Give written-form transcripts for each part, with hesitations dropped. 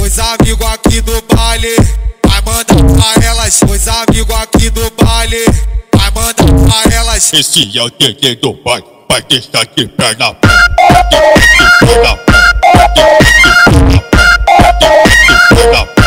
Os amigos aqui do baile vai mandar pra elas. Os amigos aqui do baile vai mandar pra elas. Esse é o TT do baile, vai deixar de perna pé, de perna pé, de perna pé.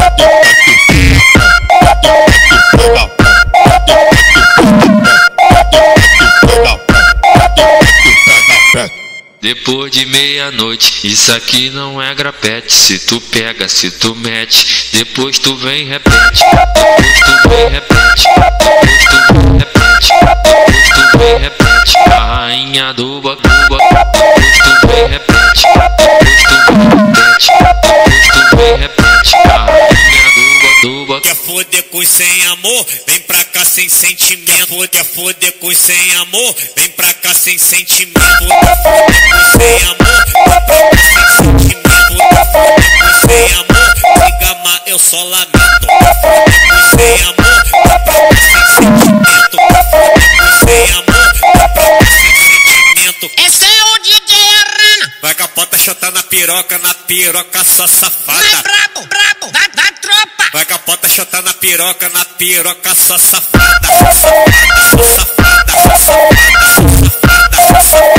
Depois de meia-noite, isso aqui não é grapete. Se tu pega, se tu mete, depois tu vem repete. Depois tu vem repete. Depois tu vem repete. Depois tu vem repete. A rainha do bacuba. Depois tu vem repete. Depois tu vem repete. Depois tu vem repete. A rainha do bacuba. Quer foder com sem amor? Vem pra cá sem sentimento. Quer foder com sem amor? Vem pra cá sem sentimento. Quer foder com sem amor? Vem pra cá sem sentimento. Quer foder com sem amor? Se gamar eu só lamento. Quer foder com sem amor? Vem pra cá sem sentimento. Quer foder com sem amor? Vem pra cá sem sentimento. Esse é o DJ Arana. Vai capota chutar na piroca só safada. Vai brabo, brabo, da tropa. Vai capota chutar na piroca só safada. Só safada, só safada, só safada, só safada, só safada.